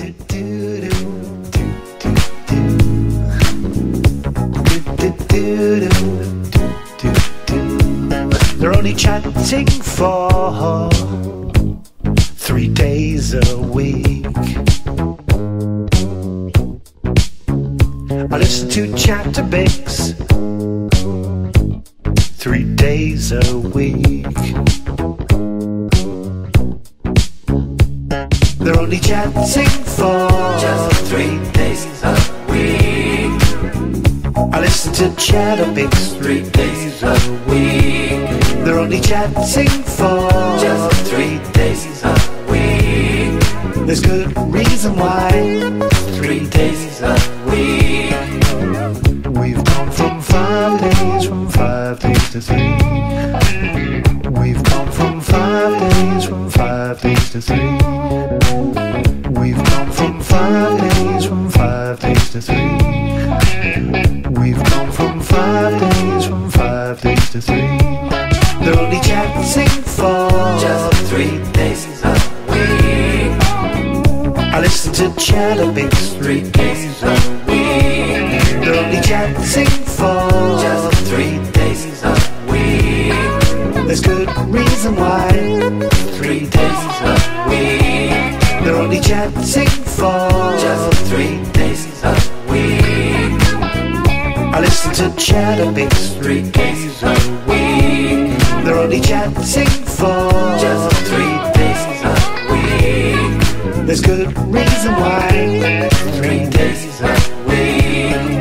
They're only chatting for 3 days a week. I listen to Chatabix 3 days a week. They're only chatting for just 3 days a week. I listen to Chatabix 3 days a week. They're only chatting for just 3 days a week. There's good reason why 3 days a week. We've gone from 5 days, from 5 days to 3. We've gone from 5 days, from 5 days to 3. We've gone from 5 days, from 5 days to 3. We've gone from 5 days, from 5 days to 3. They're only chatting for just 3 days a week. I listen to Chatabix 3 days a week. They're only chatting for just 3 days a week. There's good reason why 3 days a week. They're only chatting for just 3 days a week. I listen to Chatabix 3 days a week. They're only chatting for just 3 days a week. There's good reason why 3 days a week.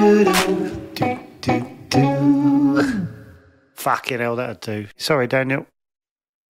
Fucking hell, that'd do. Sorry, Daniel.